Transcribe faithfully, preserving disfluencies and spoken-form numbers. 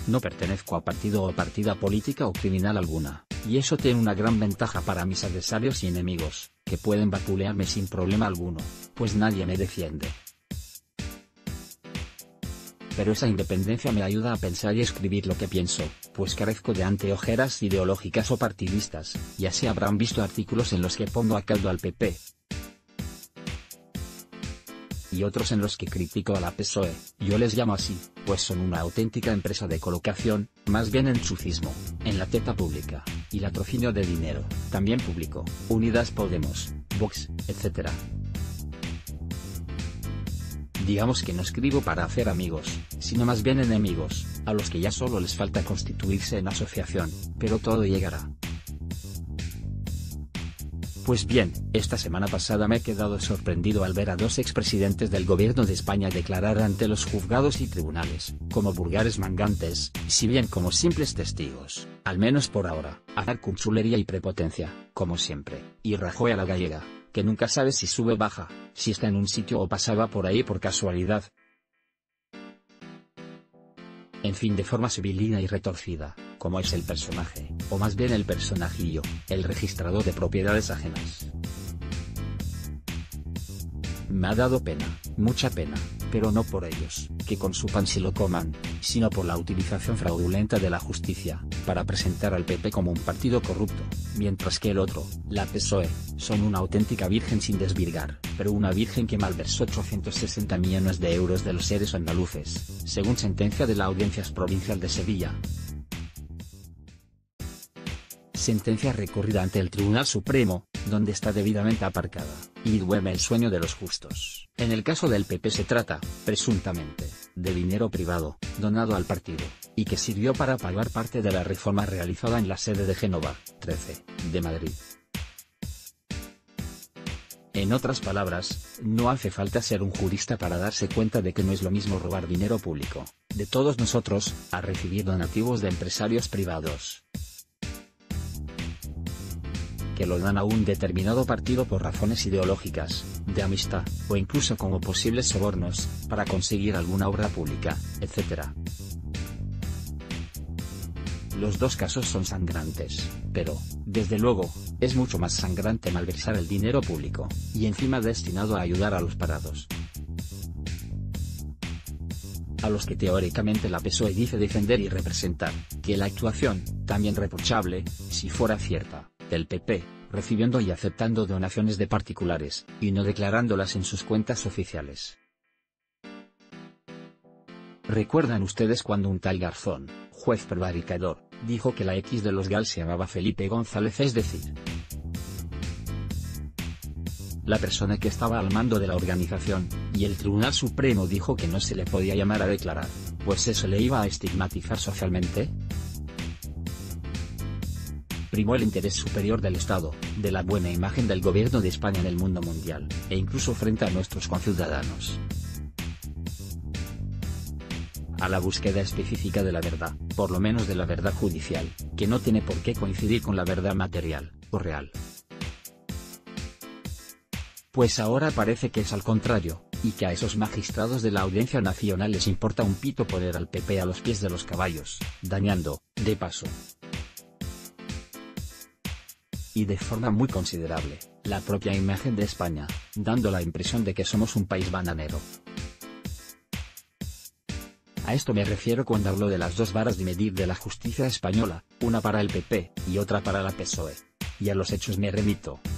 No pertenezco a partido o partida política o criminal alguna, y eso tiene una gran ventaja para mis adversarios y enemigos, que pueden vapulearme sin problema alguno, pues nadie me defiende. Pero esa independencia me ayuda a pensar y escribir lo que pienso, pues carezco de anteojeras ideológicas o partidistas, y así habrán visto artículos en los que pongo a caldo al P P. Y otros en los que critico a la P S O E, yo les llamo así, pues son una auténtica empresa de colocación, más bien enchufismo, en la teta pública, y latrocinio de dinero, también público, Unidas Podemos, Vox, etcétera. Digamos que no escribo para hacer amigos, sino más bien enemigos, a los que ya solo les falta constituirse en asociación, pero todo llegará. Pues bien, esta semana pasada me he quedado sorprendido al ver a dos expresidentes del gobierno de España declarar ante los juzgados y tribunales, como vulgares mangantes, si bien como simples testigos, al menos por ahora, hablar con chulería y prepotencia, como siempre, y Rajoy a la gallega, que nunca sabe si sube o baja, si está en un sitio o pasaba por ahí por casualidad. En fin, de forma civilina y retorcida, como es el personaje, o más bien el personajillo, el registrador de propiedades ajenas. Me ha dado pena, mucha pena, pero no por ellos, que con su pan se lo coman, sino por la utilización fraudulenta de la justicia, para presentar al P P como un partido corrupto, mientras que el otro, la P S O E, son una auténtica virgen sin desvirgar, pero una virgen que malversó ochocientos sesenta millones de euros de los seres andaluces, según sentencia de la Audiencia Provincial de Sevilla. Sentencia recurrida ante el Tribunal Supremo, donde está debidamente aparcada, y duerme el sueño de los justos. En el caso del P P se trata, presuntamente, de dinero privado, donado al partido, y que sirvió para pagar parte de la reforma realizada en la sede de Génova, trece, de Madrid. En otras palabras, no hace falta ser un jurista para darse cuenta de que no es lo mismo robar dinero público, de todos nosotros, a recibir donativos de empresarios privados, que lo dan a un determinado partido por razones ideológicas, de amistad, o incluso como posibles sobornos, para conseguir alguna obra pública, etcétera. Los dos casos son sangrantes, pero, desde luego, es mucho más sangrante malversar el dinero público, y encima destinado a ayudar a los parados, a los que teóricamente la P S O E dice defender y representar, que la actuación, también reprochable, si fuera cierta, del P P, recibiendo y aceptando donaciones de particulares, y no declarándolas en sus cuentas oficiales. ¿Recuerdan ustedes cuando un tal Garzón, juez prevaricador, dijo que la X de los Gal se llamaba Felipe González, es decir, la persona que estaba al mando de la organización, y el Tribunal Supremo dijo que no se le podía llamar a declarar, pues eso le iba a estigmatizar socialmente? Primó el interés superior del Estado, de la buena imagen del gobierno de España en el mundo mundial, e incluso frente a nuestros conciudadanos, a la búsqueda específica de la verdad, por lo menos de la verdad judicial, que no tiene por qué coincidir con la verdad material, o real. Pues ahora parece que es al contrario, y que a esos magistrados de la Audiencia Nacional les importa un pito poner al P P a los pies de los caballos, dañando, de paso, y de forma muy considerable, la propia imagen de España, dando la impresión de que somos un país bananero. A esto me refiero cuando hablo de las dos varas de medir de la justicia española, una para el P P, y otra para la P S O E. Y a los hechos me remito,